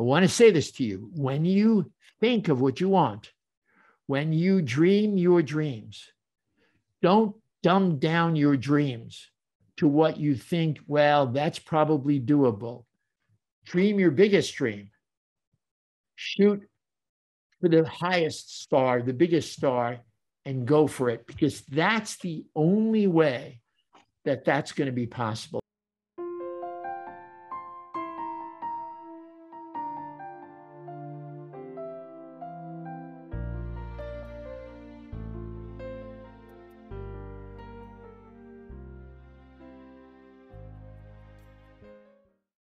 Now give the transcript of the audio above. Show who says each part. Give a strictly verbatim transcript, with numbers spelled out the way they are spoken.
Speaker 1: I want to say this to you. When you think of what you want, when you dream your dreams, don't dumb down your dreams to what you think, well, that's probably doable. Dream your biggest dream. Shoot for the highest star, the biggest star, and go for it, because that's the only way that that's going to be possible.